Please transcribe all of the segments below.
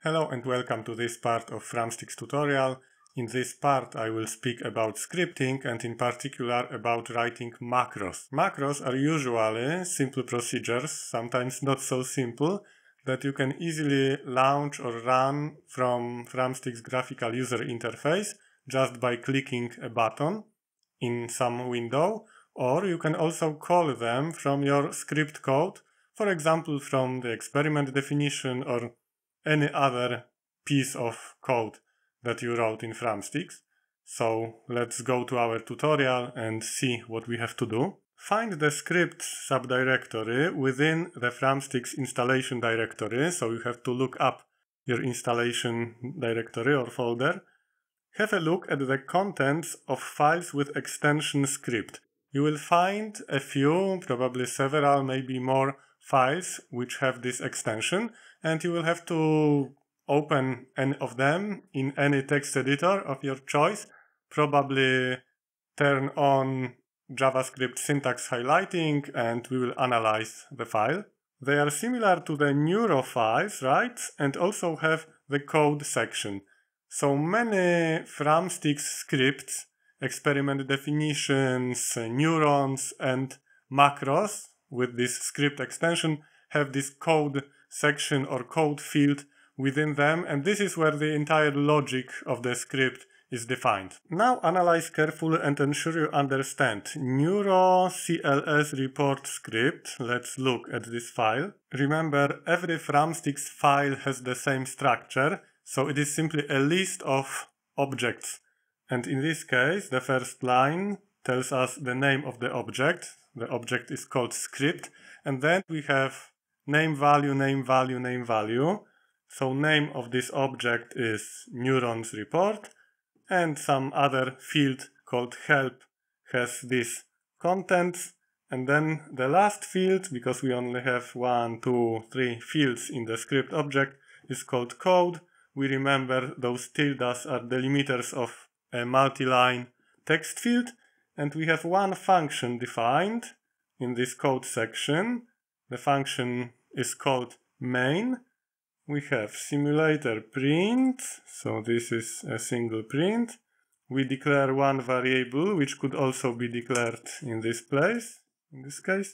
Hello and welcome to this part of Framsticks tutorial. In this part I will speak about scripting and in particular about writing macros. Macros are usually simple procedures, sometimes not so simple, that you can easily launch or run from Framsticks graphical user interface just by clicking a button in some window, or you can also call them from your script code, for example from the experiment definition or any other piece of code that you wrote in Framsticks. So let's go to our tutorial and see what we have to do. Find the script subdirectory within the Framsticks installation directory. So you have to look up your installation directory or folder. Have a look at the contents of files with extension script. You will find a few, probably several, maybe more files which have this extension, and you will have to open any of them in any text editor of your choice. Probably turn on JavaScript syntax highlighting and we will analyze the file. They are similar to the Neuro files, right? And also have the code section. So many Framsticks scripts, experiment definitions, neurons and macros with this script extension have this code section or code field within them, and this is where the entire logic of the script is defined. Now analyze carefully and ensure you understand. Neuro CLS report script. Let's look at this file. Remember, every Framsticks file has the same structure, so it is simply a list of objects. And in this case, the first line tells us the name of the object. The object is called script. And then we have name value, name value, name value. So name of this object is neurons report. And some other field called help has these contents. And then the last field, because we only have 1, 2, 3 fields in the script object, is called code. We remember those tildes are delimiters of a multi-line text field. And we have one function defined in this code section. The function is called main. We have simulator print, so this is a single print. We declare one variable, which could also be declared in this place, in this case.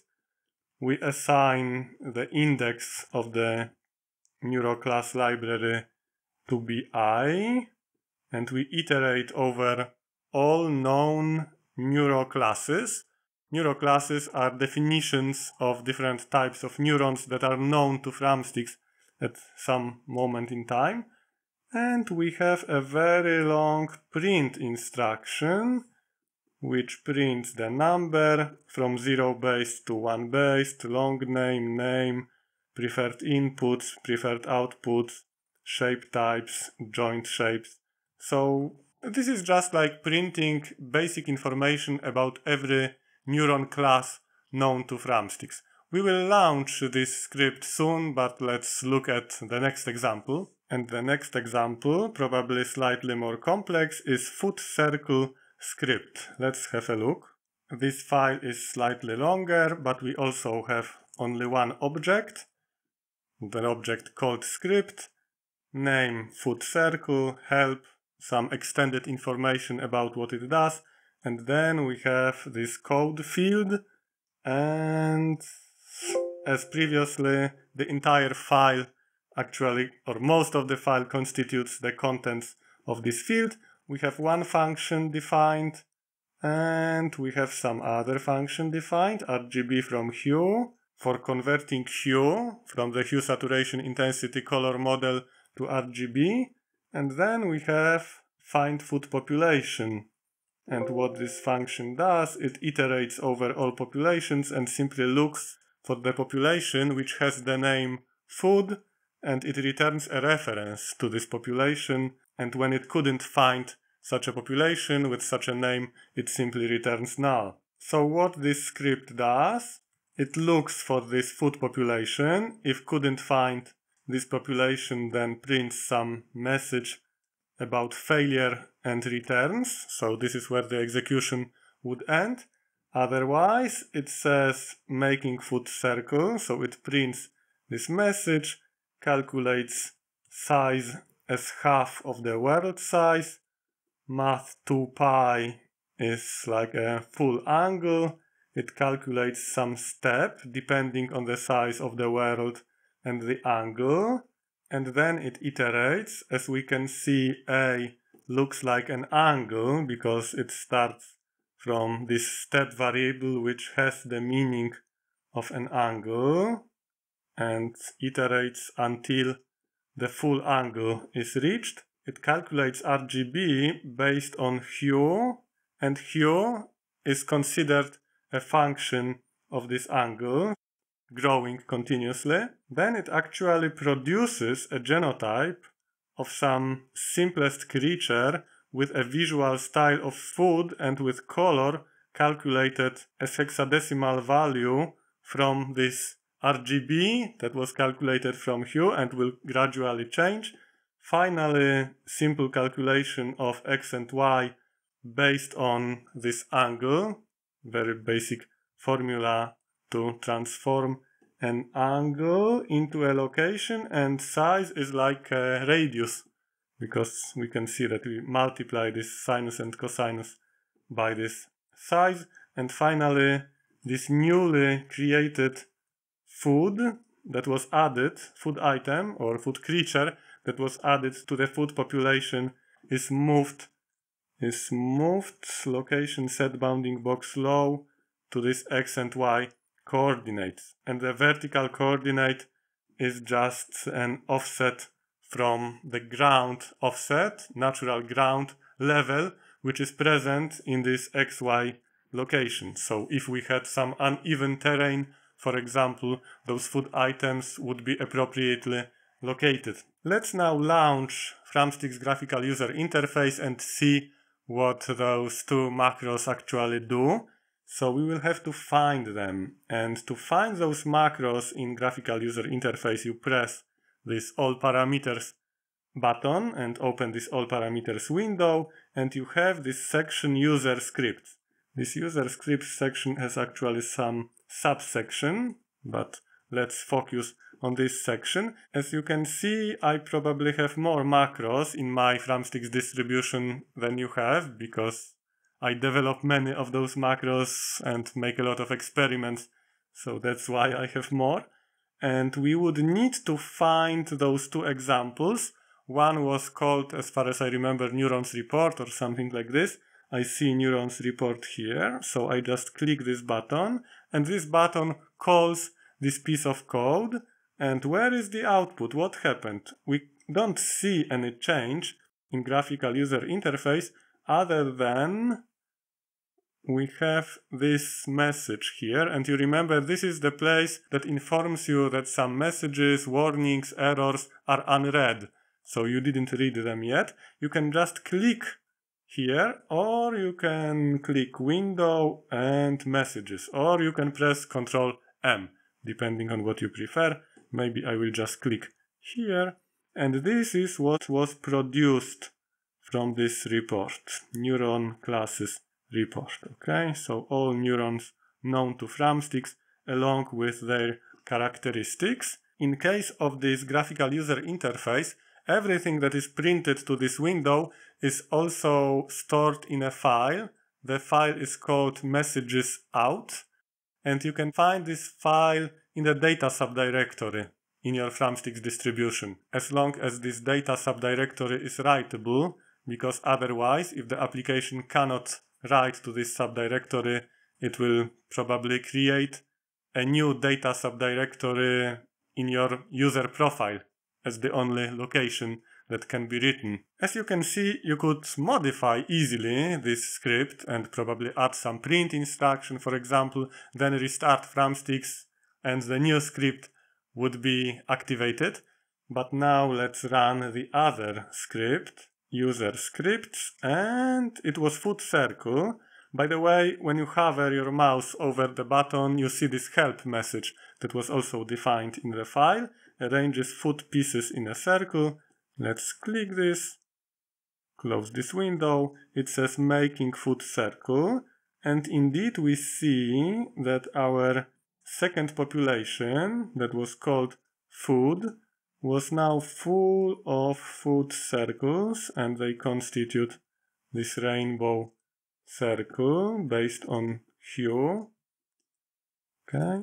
We assign the index of the Neuro class library to be I, and we iterate over all known Neuro classes. Neuro classes are definitions of different types of neurons that are known to Framsticks at some moment in time. And we have a very long print instruction which prints the number from 0 based to 1 based, long name, name, preferred inputs, preferred outputs, shape types, joint shapes. So this is just like printing basic information about every neuron class known to Framsticks. We will launch this script soon, but let's look at the next example. And the next example, probably slightly more complex, is foot circle script. Let's have a look. This file is slightly longer, but we also have only one object. The object called script, name foot circle, help, some extended information about what it does, and then we have this code field, and as previously, the entire file actually, or most of the file constitutes the contents of this field. We have one function defined, and we have some other function defined, RGB from hue, for converting hue from the hue saturation intensity color model to RGB. And then we have find foot population. And what this function does, it iterates over all populations and simply looks for the population which has the name food, and it returns a reference to this population. And when it couldn't find such a population with such a name, it simply returns null. So what this script does, it looks for this food population. If couldn't find this population, then prints some message about failure and returns. So this is where the execution would end. Otherwise, it says making foot circle, so it prints this message, calculates size as half of the world size. Math2pi is like a full angle. It calculates some step depending on the size of the world and the angle. And then it iterates. As we can see, A looks like an angle because it starts from this step variable which has the meaning of an angle and iterates until the full angle is reached. It calculates RGB based on hue, and hue is considered a function of this angle, growing continuously. Then it actually produces a genotype of some simplest creature with a visual style of food and with color calculated as hexadecimal value from this RGB that was calculated from hue and will gradually change. Finally, simple calculation of x and y based on this angle, very basic formula to transform an angle into a location, and size is like a radius because we can see that we multiply this sinus and cosinus by this size. And finally, this newly created food that was added, food item or food creature that was added to the food population is moved location set bounding box low to this x and y coordinates, and the vertical coordinate is just an offset from the ground offset, natural ground level, which is present in this xy location. So if we had some uneven terrain, for example, those food items would be appropriately located. Let's now launch Framstic's graphical user interface and see what those two macros actually do. So we will have to find them, and to find those macros in graphical user interface, you press this all parameters button and open this all parameters window, and you have this section user scripts. This user scripts section has actually some subsection, but let's focus on this section. As you can see, I probably have more macros in my Framstic's distribution than you have, because I develop many of those macros and make a lot of experiments, so that's why I have more. And we would need to find those two examples. One was called, as far as I remember, neurons report or something like this. I see neurons report here, so I just click this button, and this button calls this piece of code. And where is the output? What happened? We don't see any change in graphical user interface other than we have this message here, and you remember this is the place that informs you that some messages, warnings, errors are unread. So you didn't read them yet. You can just click here, or you can click Window and Messages, or you can press Ctrl M, depending on what you prefer. Maybe I will just click here, and this is what was produced from this report, neuron classes report. Okay, so all neurons known to Framstic's along with their characteristics. In case of this graphical user interface, everything that is printed to this window is also stored in a file. The file is called messages out, and you can find this file in the data subdirectory in your Framstic's distribution, as long as this data subdirectory is writable, because otherwise, if the application cannot write to this subdirectory, it will probably create a new data subdirectory in your user profile as the only location that can be written. As you can see, you could modify easily this script and probably add some print instruction, for example, then restart Framstic's and the new script would be activated. But now let's run the other script, user scripts, and it was food circle. By the way, when you hover your mouse over the button, you see this help message that was also defined in the file. Arranges food pieces in a circle. Let's click this, close this window. It says making food circle, and indeed we see that our second population that was called food was now full of food circles, and they constitute this rainbow circle based on hue. Okay.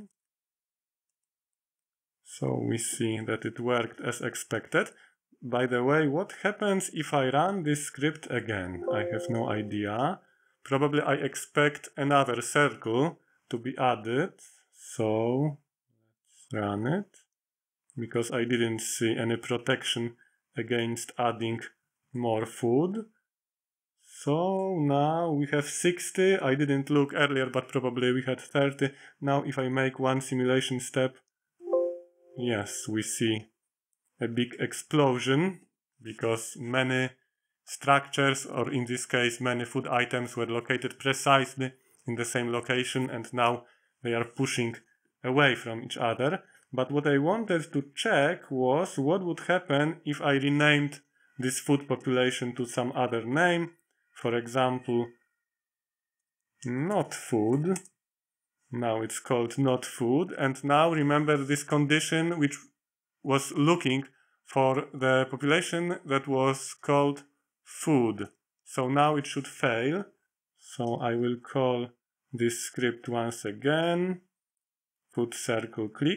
So we see that it worked as expected. By the way, what happens if I run this script again? I have no idea. Probably I expect another circle to be added. So let's run it, because I didn't see any protection against adding more food. So now we have 60. I didn't look earlier, but probably we had 30. Now if I make one simulation step, yes, we see a big explosion, because many structures, or in this case many food items, were located precisely in the same location, and now they are pushing away from each other. But what I wanted to check was what would happen if I renamed this food population to some other name. For example, not food. Now it's called not food. And now remember this condition which was looking for the population that was called food. So now it should fail. So I will call this script once again. Food circle click.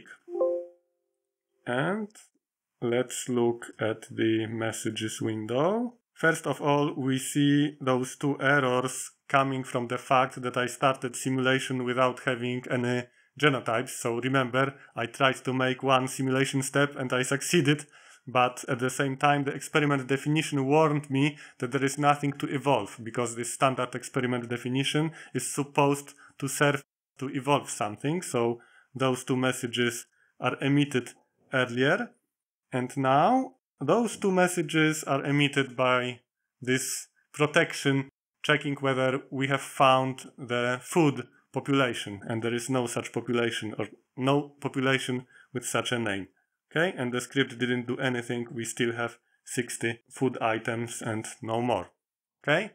And let's look at the messages window. First of all, we see those two errors coming from the fact that I started simulation without having any genotypes. So remember, I tried to make one simulation step and I succeeded, but at the same time the experiment definition warned me that there is nothing to evolve, because this standard experiment definition is supposed to serve to evolve something. So those two messages are emitted earlier, and now those two messages are emitted by this protection checking whether we have found the food population, and there is no such population, or no population with such a name. Okay, and the script didn't do anything. We still have 60 food items and no more. Okay,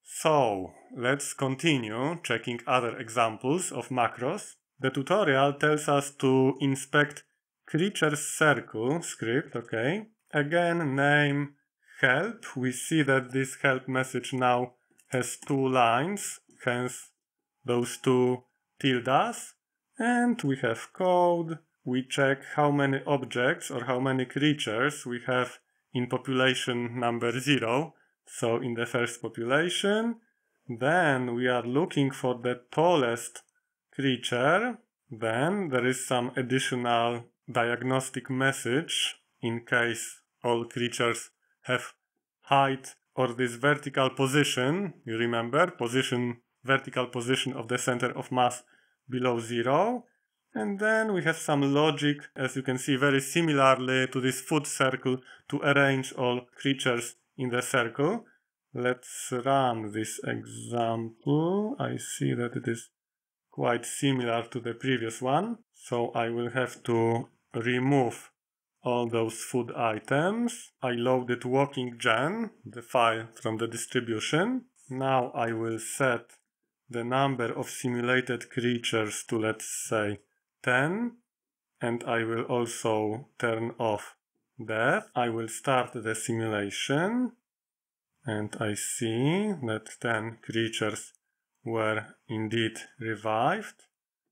so let's continue checking other examples of macros. The tutorial tells us to inspect creature circle script. Okay, again, name help. We see that this help message now has two lines, hence those two tildes, and we have code. We check how many objects or how many creatures we have in population number 0. So in the first population, then we are looking for the tallest creature. Then there is some additional diagnostic message in case all creatures have height or this vertical position. You remember, vertical position of the center of mass below 0. And then we have some logic, as you can see, very similarly to this food circle, to arrange all creatures in the circle. Let's run this example. I see that it is quite similar to the previous one. So I will have to remove all those food items. I loaded walking.gen, the file from the distribution. Now I will set the number of simulated creatures to, let's say, 10. And I will also turn off death. I will start the simulation. And I see that 10 creatures were indeed revived.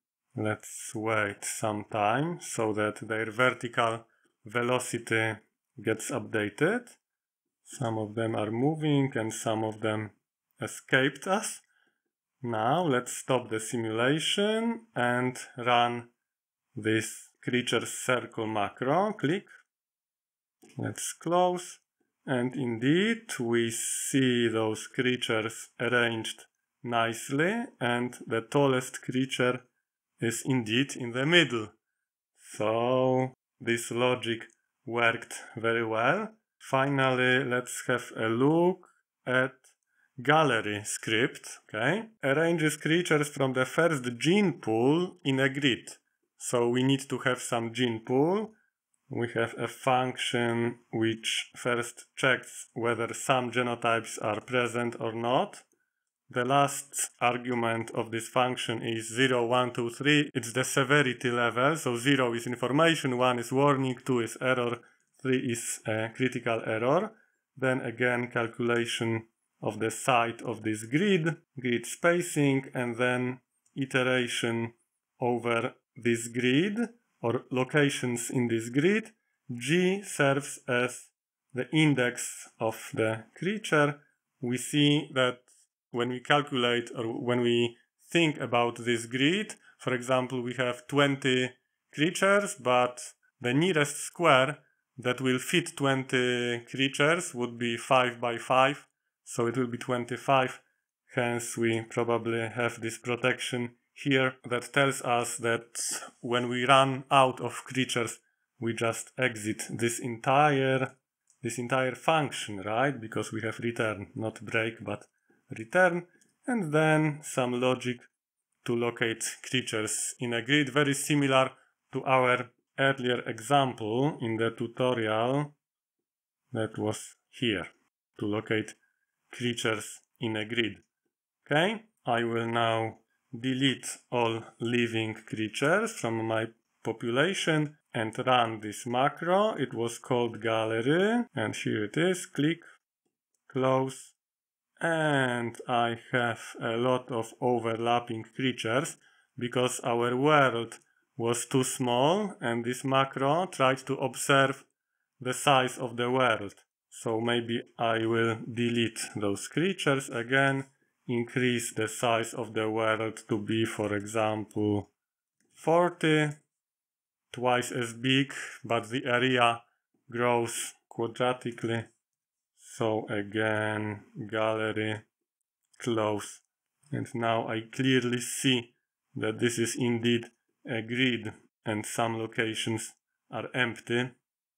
Let's wait some time so that their vertical velocity gets updated. Some of them are moving and some of them escaped us. Now let's stop the simulation and run this creature circle macro. Click. Let's close. And indeed we see those creatures arranged nicely, and the tallest creature is indeed in the middle. So this logic worked very well. Finally, let's have a look at gallery script. Okay, arranges creatures from the first gene pool in a grid. So we need to have some gene pool. We have a function which first checks whether some genotypes are present or not. The last argument of this function is 0, 1, 2, 3. It's the severity level. So 0 is information, 1 is warning, 2 is error, 3 is a critical error. Then again calculation of the side of this grid spacing, and then iteration over this grid or locations in this grid. G serves as the index of the creature. We see that when we calculate or when we think about this grid, for example, we have 20 creatures, but the nearest square that will fit 20 creatures would be 5 by 5, so it will be 25. Hence, we probably have this protection here that tells us that when we run out of creatures, we just exit this entire function, right? Because we have return, not break, but return, and then some logic to locate creatures in a grid, very similar to our earlier example in the tutorial that was here, to locate creatures in a grid. Okay, I will now delete all living creatures from my population and run this macro. It was called gallery, and here it is. Click, close, and I have a lot of overlapping creatures because our world was too small and this macro tried to observe the size of the world. So maybe I will delete those creatures again, increase the size of the world to be, for example, 40, twice as big, but the area grows quadratically. So again, gallery, close. And now I clearly see that this is indeed a grid and some locations are empty.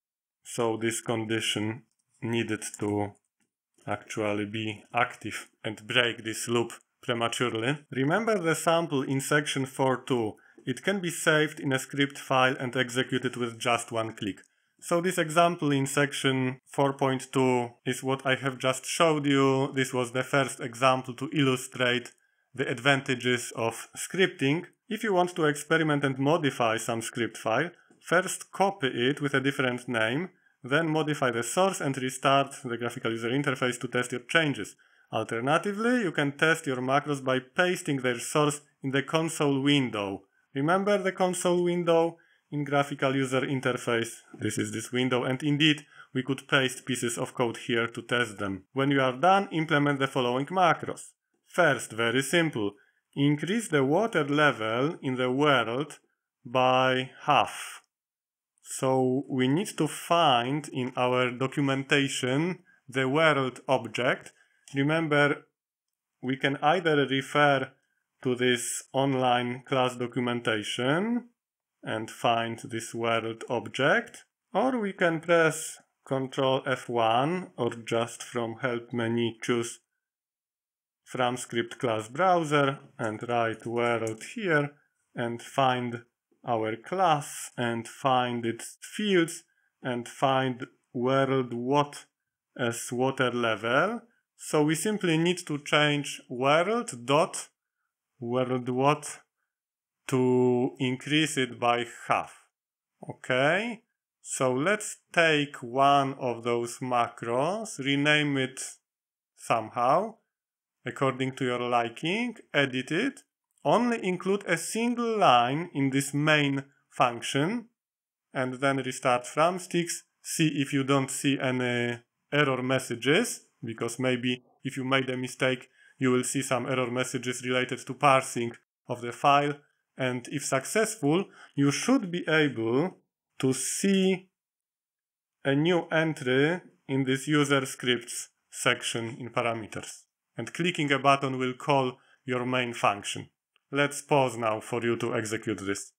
So this condition needed to actually be active and break this loop prematurely. Remember the sample in section 4.2. It can be saved in a script file and executed with just one click. So this example in section 4.2 is what I have just showed you. This was the first example to illustrate the advantages of scripting. If you want to experiment and modify some script file, first copy it with a different name, then modify the source and restart the graphical user interface to test your changes. Alternatively, you can test your macros by pasting their source in the console window. Remember the console window in graphical user interface? This is this window, and indeed we could paste pieces of code here to test them. When you are done, implement the following macros. First, very simple, increase the water level in the world by half. So we need to find in our documentation the world object. Remember, we can either refer to this online class documentation and find this world object, or we can press Ctrl F1 or just from help menu choose from script class browser and write world here and find our class and find its fields and find world what as water level. So we simply need to change world dot world what to increase it by half. Okay, so let's take one of those macros, rename it somehow according to your liking, edit it, only include a single line in this main function, and then restart FramSticks. See if you don't see any error messages, because maybe if you made a mistake, you will see some error messages related to parsing of the file. And if successful, you should be able to see a new entry in this user scripts section in parameters. And clicking a button will call your main function. Let's pause now for you to execute this.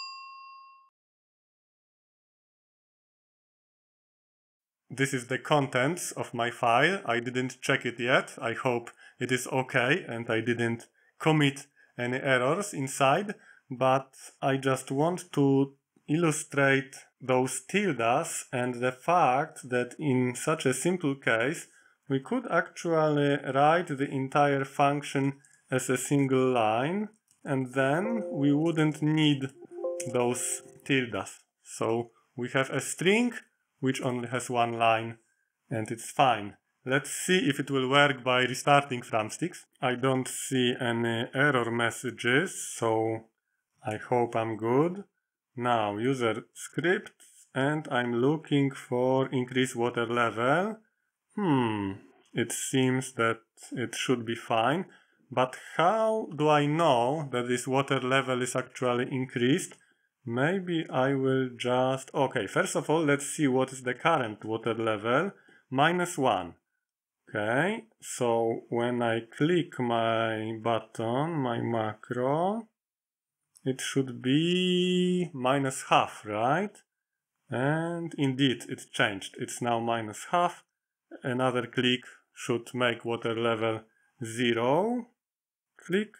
This is the contents of my file. I didn't check it yet. I hope it is okay and I didn't commit any errors inside, but I just want to illustrate those tildes and the fact that in such a simple case we could actually write the entire function as a single line, and then we wouldn't need those tildes. So we have a string which only has one line, and it's fine. Let's see if it will work by restarting Framstix. I don't see any error messages, so I hope I'm good. Now, user scripts, and I'm looking for increase water level. It seems that it should be fine. But how do I know that this water level is actually increased? Maybe I will just... Okay, first of all, let's see what is the current water level. -1. Okay, so when I click my button, my macro, it should be -0.5, right? And indeed, it changed. It's now -0.5. Another click should make water level 0. Click.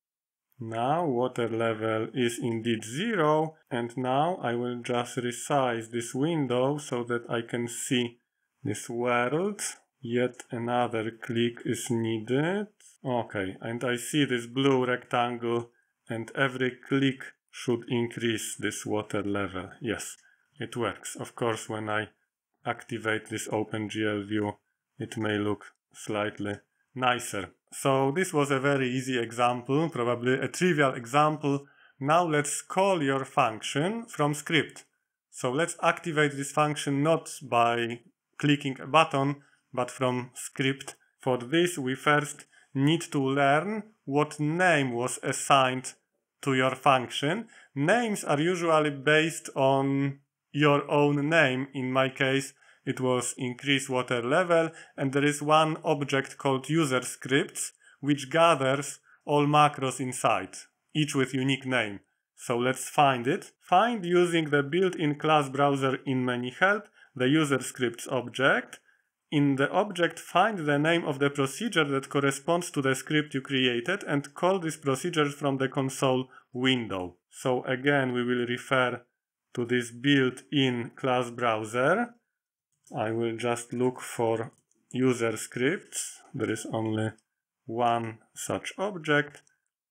Now water level is indeed 0. And now I will just resize this window so that I can see this world. Yet another click is needed. Okay, and I see this blue rectangle, and every click should increase this water level. Yes, it works. Of course, when I activate this OpenGL view, it may look slightly nicer. So this was a very easy example, probably a trivial example. Now let's call your function from script. So let's activate this function not by clicking a button, but from script. For this, we first need to learn what name was assigned to your function. Names are usually based on your own name. In my case, it was increase water level, and there is one object called user scripts, which gathers all macros inside, each with unique name. So let's find it. Find using the built-in class browser in menu help, the user scripts object. In the object, find the name of the procedure that corresponds to the script you created and call this procedure from the console window. So again, we will refer to this built-in class browser. I will just look for user scripts. There is only one such object,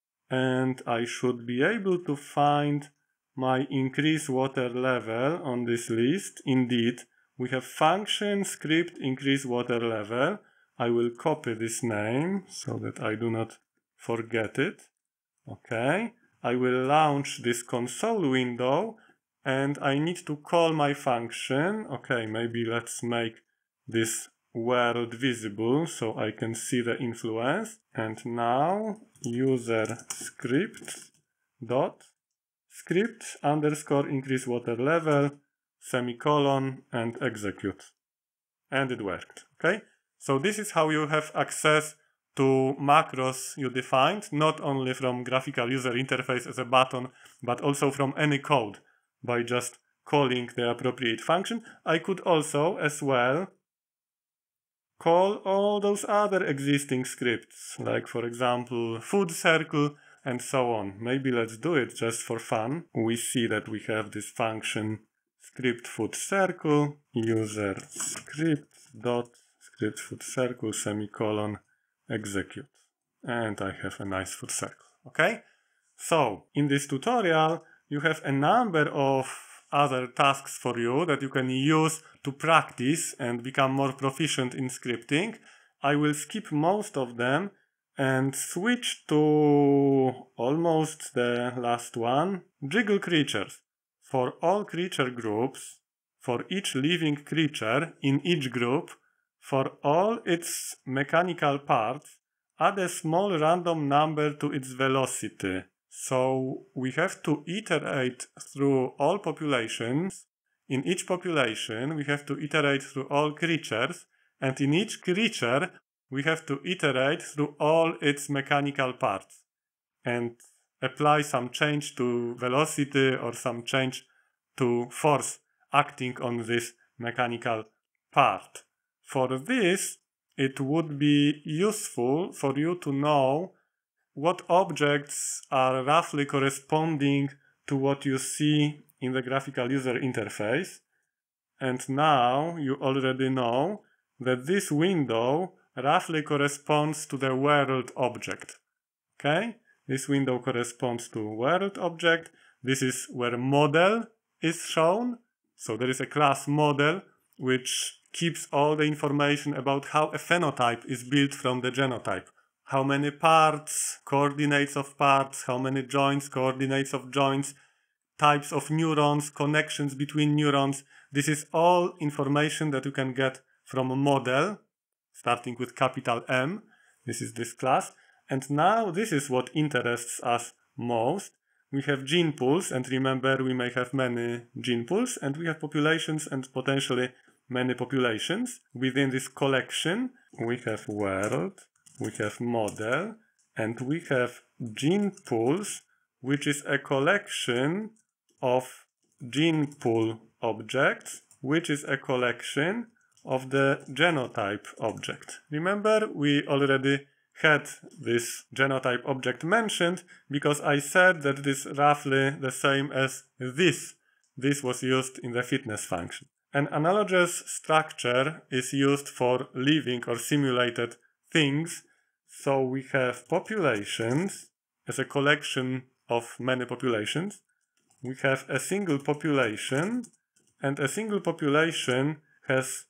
and I should be able to find my increase water level on this list. Indeed, we have function script increase water level. I will copy this name so that I do not forget it. Okay, I will launch this console window, and I need to call my function. Okay, maybe let's make this world visible so I can see the influence. And now user script dot script underscore increase water level semicolon and execute. And it worked. Okay, so this is how you have access to macros you defined, not only from graphical user interface as a button, but also from any code by just calling the appropriate function. I could also as well call all those other existing scripts, like for example food circle and so on. Maybe let's do it just for fun. We see that we have this function script food circle user script dot script food circle semicolon execute, and I have a nice food circle. Okay, so in this tutorial you have a number of other tasks for you that you can use to practice and become more proficient in scripting. I will skip most of them and switch to almost the last one, jiggle creatures. For all creature groups, for each living creature in each group, for all its mechanical parts, add a small random number to its velocity. So we have to iterate through all populations. In each population, we have to iterate through all creatures, and in each creature, we have to iterate through all its mechanical parts and apply some change to velocity or some change to force acting on this mechanical part. For this, it would be useful for you to know what objects are roughly corresponding to what you see in the graphical user interface. And now you already know that this window roughly corresponds to the world object. Okay? This window corresponds to world object. This is where model is shown. So there is a class model which keeps all the information about how a phenotype is built from the genotype. How many parts, coordinates of parts, how many joints, coordinates of joints, types of neurons, connections between neurons. This is all information that you can get from a model, starting with capital M. This is this class. And now this is what interests us most. We have gene pools, and remember we may have many gene pools, and we have populations and potentially many populations. Within this collection, we have world, we have model, and we have gene pools, which is a collection of gene pool objects, which is a collection of the genotype object. Remember, we already had this genotype object mentioned because I said that it is roughly the same as this. This was used in the fitness function. An analogous structure is used for living or simulated things. So we have populations as a collection of many populations. We have a single population, and a single population has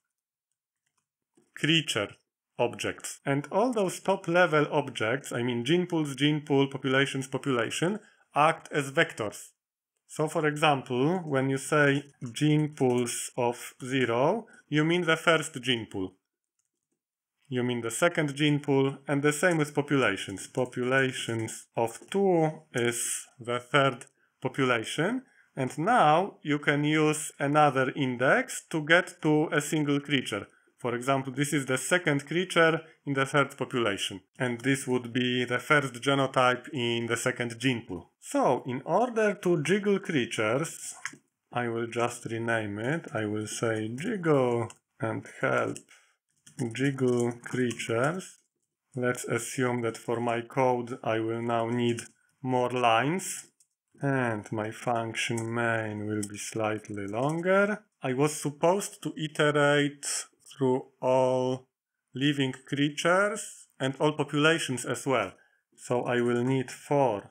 creature objects. And all those top-level objects, I mean gene pools, gene pool, populations, population, act as vectors. So for example, when you say gene pools of 0, you mean the first gene pool. You mean the second gene pool, and the same with populations. Populations of 2 is the third population, and now you can use another index to get to a single creature. For example, this is the second creature in the third population, and this would be the first genotype in the second gene pool. So, in order to jiggle creatures, I will just rename it. I will say jiggle and help jiggle creatures. Let's assume that for my code I will now need more lines, and my function main will be slightly longer. I was supposed to iterate through all living creatures and all populations as well. So I will need for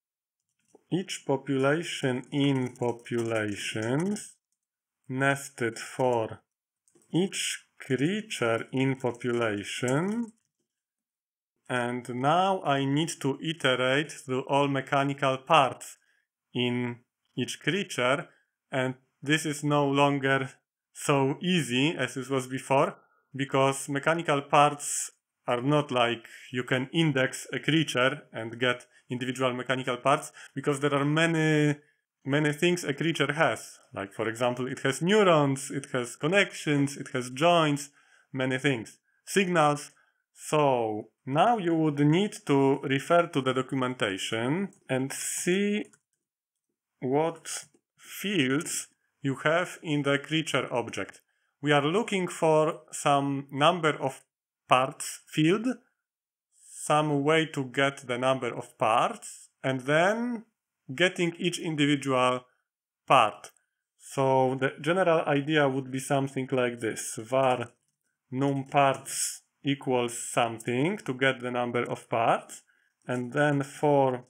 each population in populations, nested for each creature in population, and now I need to iterate through all mechanical parts in each creature, and this is no longer so easy as it was before, because mechanical parts are not like you can index a creature and get individual mechanical parts, because there are many things a creature has. Like, for example, it has neurons, it has connections, it has joints, many things, signals. So now you would need to refer to the documentation and see what fields you have in the creature object. We are looking for some number of parts field, some way to get the number of parts, and then getting each individual part. So the general idea would be something like this: var numParts equals something to get the number of parts, and then for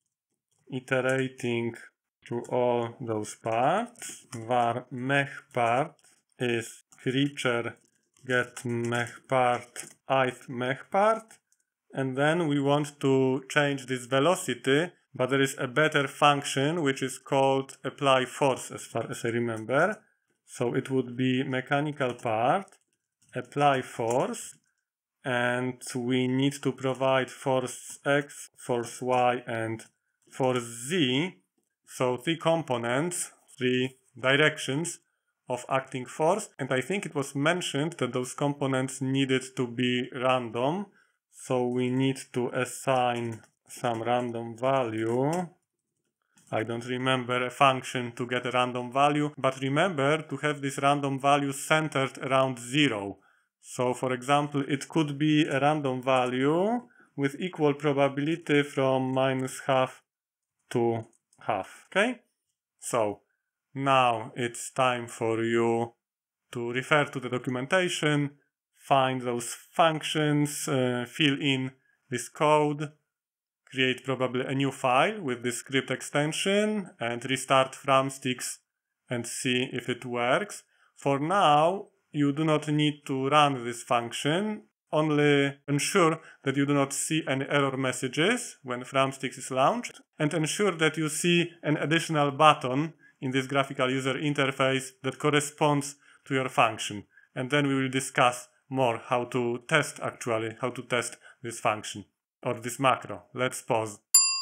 iterating through all those parts, var mechPart is creature get mechPart ith mechPart, and then we want to change this velocity, but there is a better function which is called apply force, as far as I remember. So it would be mechanical part, apply force, and we need to provide force x, force y, and force z. So 3 components, 3 directions of acting force, and I think it was mentioned that those components needed to be random. So we need to assign some random value. I don't remember a function to get a random value, but remember to have this random value centered around 0. So for example, it could be a random value with equal probability from -half to half. Okay? So now it's time for you to refer to the documentation, find those functions, fill in this code, create probably a new file with this script extension, and restart FramSticks and see if it works. For now, you do not need to run this function. Only ensure that you do not see any error messages when FramSticks is launched, and ensure that you see an additional button in this graphical user interface that corresponds to your function. And then we will discuss more how to test this function or this macro. Let's pause.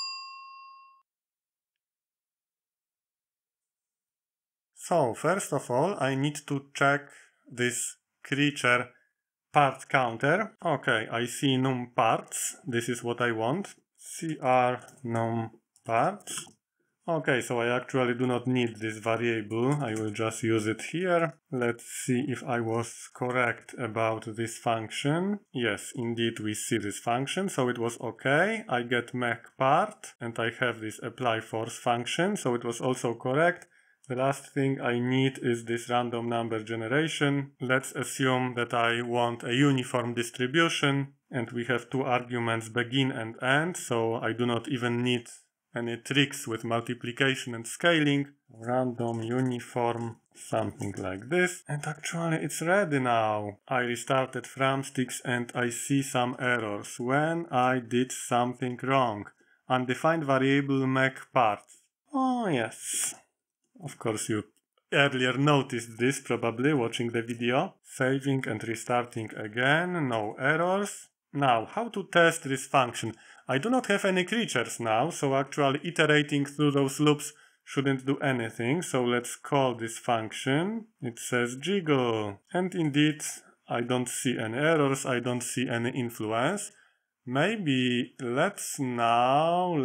So first of all, I need to check this creature part counter. Okay, I see num parts. This is what I want. cr num parts. Okay, so I actually do not need this variable. I will just use it here. Let's see if I was correct about this function. Yes, indeed we see this function, so it was okay. I get mech part and I have this apply force function, so it was also correct. The last thing I need is this random number generation. Let's assume that I want a uniform distribution and we have two arguments, begin and end, so I do not even need any tricks with multiplication and scaling. Random uniform, something like this. And actually it's ready now. I restarted FramSticks and I see some errors when I did something wrong. Undefined variable mech parts. Oh yes. Of course you earlier noticed this, probably, watching the video. Saving and restarting again, no errors. Now, how to test this function? I do not have any creatures now, so actually iterating through those loops shouldn't do anything. So let's call this function. It says jiggle. And indeed, I don't see any errors, I don't see any influence. Maybe let's now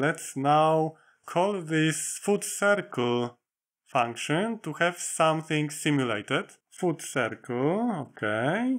call this foot circle function to have something simulated. Foot circle, okay.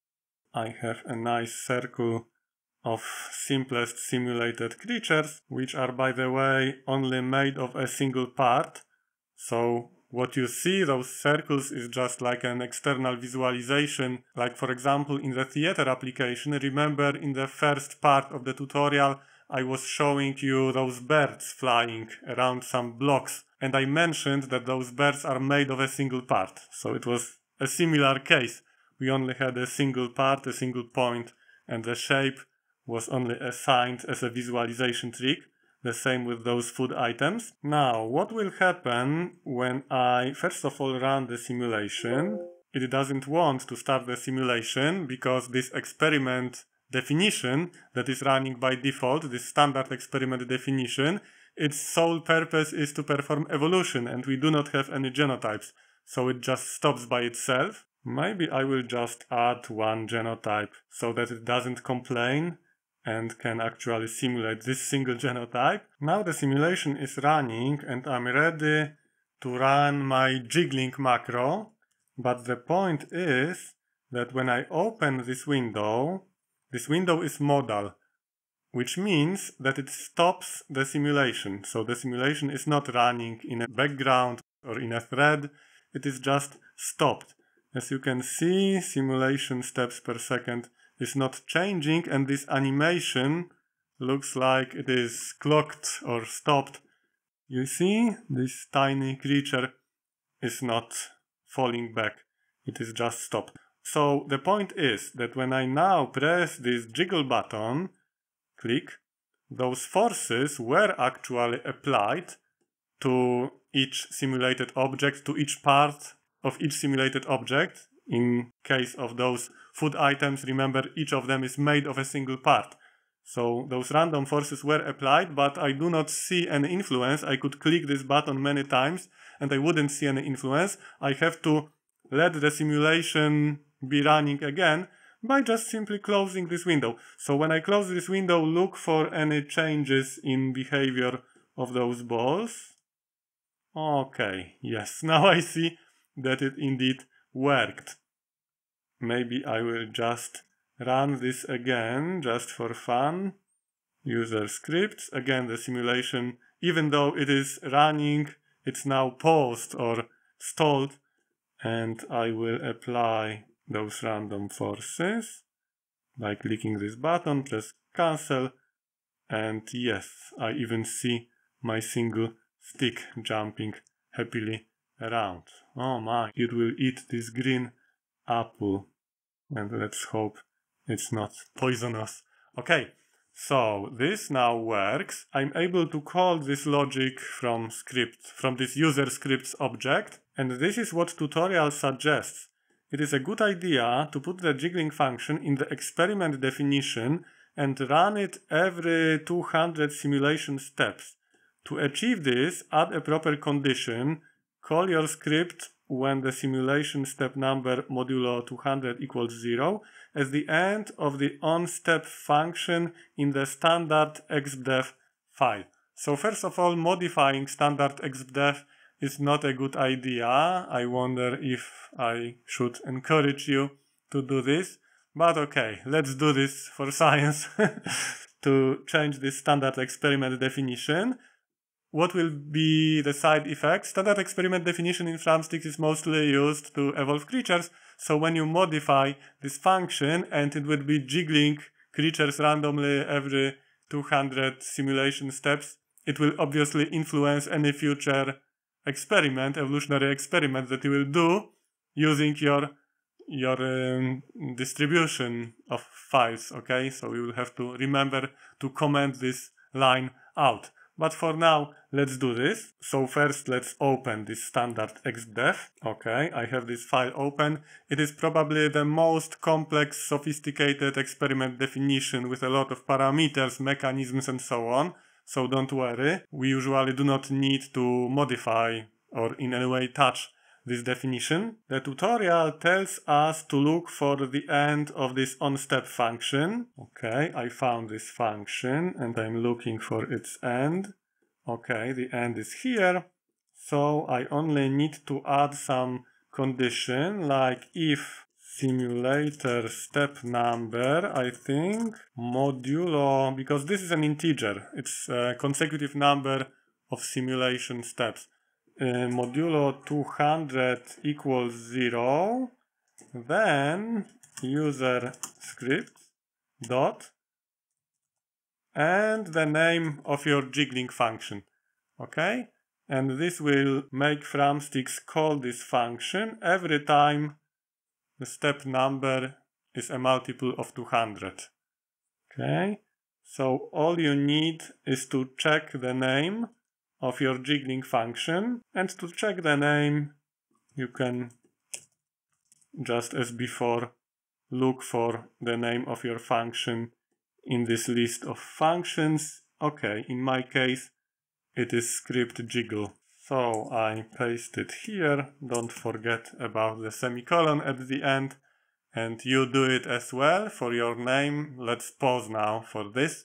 I have a nice circle of simplest simulated creatures, which are, by the way, only made of a single part. So what you see, those circles, is just like an external visualization. Like, for example, in the theater application, remember in the first part of the tutorial, I was showing you those birds flying around some blocks, and I mentioned that those birds are made of a single part. So it was a similar case. We only had a single part, a single point, and the shape was only assigned as a visualization trick. The same with those food items. Now, what will happen when I first of all run the simulation? It doesn't want to start the simulation because this experiment definition that is running by default, this standard experiment definition, its sole purpose is to perform evolution, and we do not have any genotypes, so it just stops by itself. Maybe I will just add one genotype so that it doesn't complain and can actually simulate this single genotype. Now the simulation is running and I'm ready to run my jiggling macro, but the point is that when I open this window is modal, which means that it stops the simulation. So the simulation is not running in a background or in a thread, it is just stopped. As you can see, simulation steps per second is not changing, and this animation looks like it is clocked or stopped. You see, this tiny creature is not falling back, it is just stopped. So the point is that when I now press this jiggle button, click, those forces were actually applied to each simulated object, to each part of each simulated object. In case of those food items, remember, each of them is made of a single part. So those random forces were applied, but I do not see any influence. I could click this button many times and I wouldn't see any influence. I have to let the simulation be running again by just simply closing this window. So when I close this window, look for any changes in behavior of those balls. Okay, yes, now I see that it indeed worked. Maybe I will just run this again, just for fun. User scripts. Again, the simulation, even though it is running, it's now paused or stalled. And I will apply those random forces by clicking this button, press cancel. And yes, I even see my single stick jumping happily around. Oh my, it will eat this green apple. And let's hope it's not poisonous. Okay, so this now works. I'm able to call this logic from this user scripts object. And this is what tutorial suggests. It is a good idea to put the jiggling function in the experiment definition and run it every 200 simulation steps. To achieve this, add a proper condition, call your script when the simulation step number modulo 200 equals 0 as the end of the onStep function in the standard xdef file. So first of all, modifying standard xdef is not a good idea. I wonder if I should encourage you to do this. But okay, let's do this for science to change this standard experiment definition. What will be the side effects? Standard experiment definition in FramSticks is mostly used to evolve creatures. So when you modify this function and it will be jiggling creatures randomly every 200 simulation steps, it will obviously influence any future evolutionary experiment that you will do using your distribution of files, okay? So you will have to remember to comment this line out. But for now, let's do this. So first, let's open this standard xdef. Okay, I have this file open. It is probably the most complex, sophisticated experiment definition with a lot of parameters, mechanisms, and so on. So don't worry. We usually do not need to modify or in any way touch this definition. The tutorial tells us to look for the end of this onStep function. Okay, I found this function and I'm looking for its end. Okay, the end is here. So I only need to add some condition like if simulator step number, I think, modulo, because this is an integer. It's a consecutive number of simulation steps. Modulo 200 equals 0, then user script dot and the name of your jiggling function. Okay, and this will make FramSticks call this function every time the step number is a multiple of 200. Okay, so all you need is to check the name of your jiggling function, and to check the name you can, just as before, look for the name of your function in this list of functions. Okay, in my case it is script jiggle. So I paste it here. Don't forget about the semicolon at the end, and you do it as well for your name. Let's pause now for this.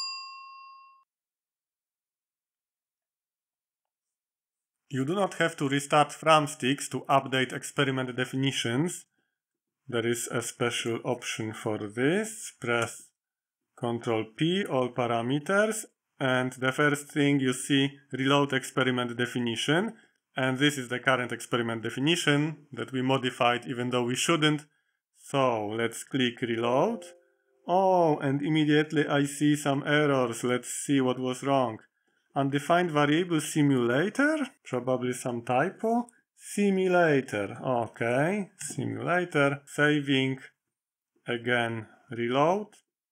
You do not have to restart FramSticks to update experiment definitions. There is a special option for this. Press Ctrl P, all parameters, and the first thing you see, reload experiment definition. And this is the current experiment definition that we modified even though we shouldn't. So let's click reload. Oh, and immediately I see some errors. Let's see what was wrong. Undefined variable simulator, probably some typo. Simulator, okay, simulator, saving, again, reload.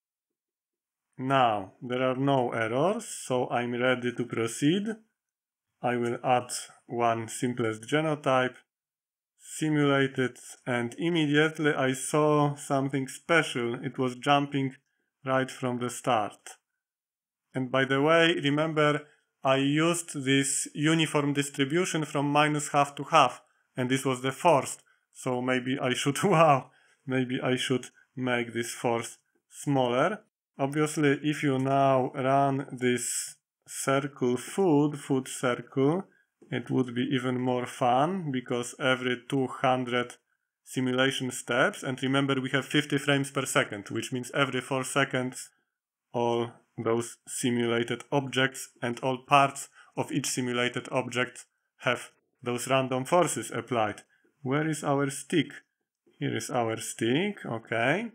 Now, there are no errors, so I'm ready to proceed. I will add one simplest genotype, simulate it, and immediately I saw something special. It was jumping right from the start. And by the way, remember, I used this uniform distribution from -half to half, and this was the forced. So maybe I should, maybe I should make this force smaller. Obviously, if you now run this circle food circle, it would be even more fun, because every 200 simulation steps, and remember we have 50 frames per second, which means every 4 seconds all those simulated objects and all parts of each simulated object have those random forces applied. Where is our stick? Here is our stick, okay.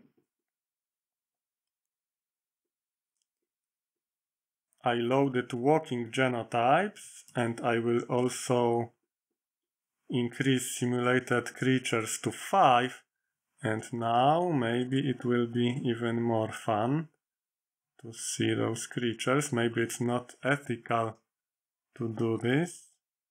I loaded walking genotypes, and I will also increase simulated creatures to 5, and now maybe it will be even more fun to see those creatures. Maybe it's not ethical to do this.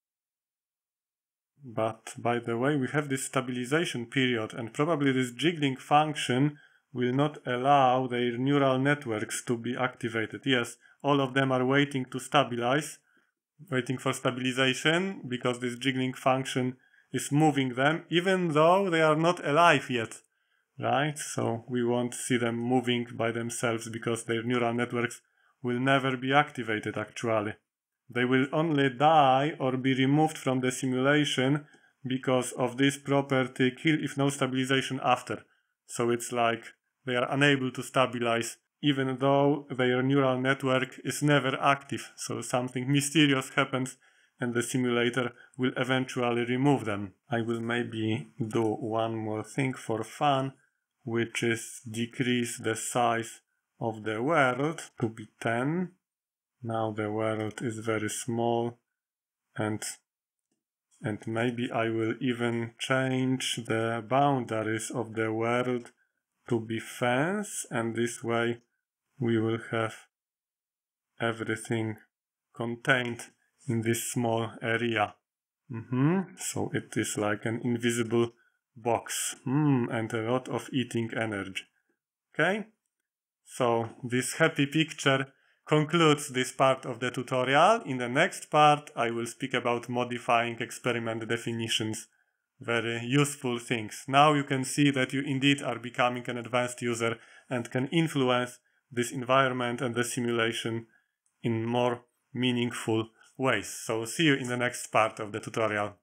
But by the way, we have this stabilization period, and probably this jiggling function will not allow their neural networks to be activated. Yes, all of them are waiting to stabilize, waiting for stabilization, because this jiggling function is moving them, even though they are not alive yet, right? So we won't see them moving by themselves because their neural networks will never be activated actually. They will only die or be removed from the simulation because of this property kill if no stabilization after. So it's like they are unable to stabilize even though their neural network is never active. So something mysterious happens and the simulator will eventually remove them. I will maybe do one more thing for fun, which is decrease the size of the world to be 10. Now the world is very small, and maybe I will even change the boundaries of the world to be fence, and this way we will have everything contained in this small area. So it is like an invisible box, and a lot of eating energy. Okay, so this happy picture concludes this part of the tutorial. In the next part, I will speak about modifying experiment definitions. Very useful things. Now you can see that you indeed are becoming an advanced user and can influence this environment and the simulation in more meaningful ways. So see you in the next part of the tutorial.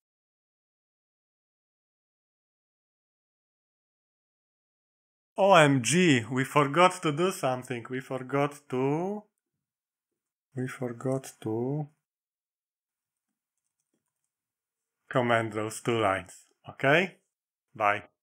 OMG, we forgot to do something. We forgot to comment those 2 lines. Okay? Bye.